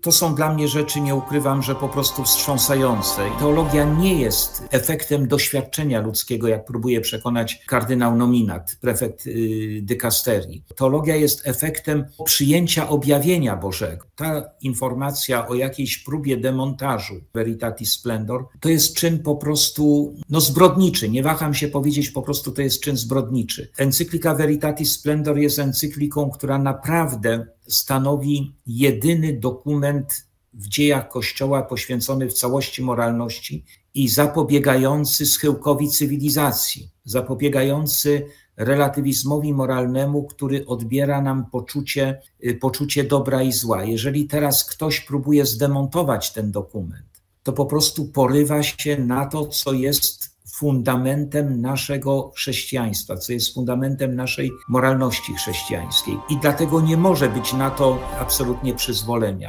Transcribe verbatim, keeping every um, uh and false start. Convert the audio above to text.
To są dla mnie rzeczy, nie ukrywam, że po prostu wstrząsające. Teologia nie jest efektem doświadczenia ludzkiego, jak próbuje przekonać kardynał Nominat, prefekt dykasterii. Teologia jest efektem przyjęcia objawienia Bożego. Ta informacja o jakiejś próbie demontażu Veritatis Splendor to jest czyn po prostu no, zbrodniczy. Nie waham się powiedzieć, po prostu to jest czyn zbrodniczy. Encyklika Veritatis Splendor jest encykliką, która naprawdę stanowi jedyny dokument w dziejach Kościoła poświęcony w całości moralności i zapobiegający schyłkowi cywilizacji, zapobiegający relatywizmowi moralnemu, który odbiera nam poczucie, poczucie dobra i zła. Jeżeli teraz ktoś próbuje zdemontować ten dokument, to po prostu porywa się na to, co jest fundamentem naszego chrześcijaństwa, co jest fundamentem naszej moralności chrześcijańskiej. I dlatego nie może być na to absolutnie przyzwolenia.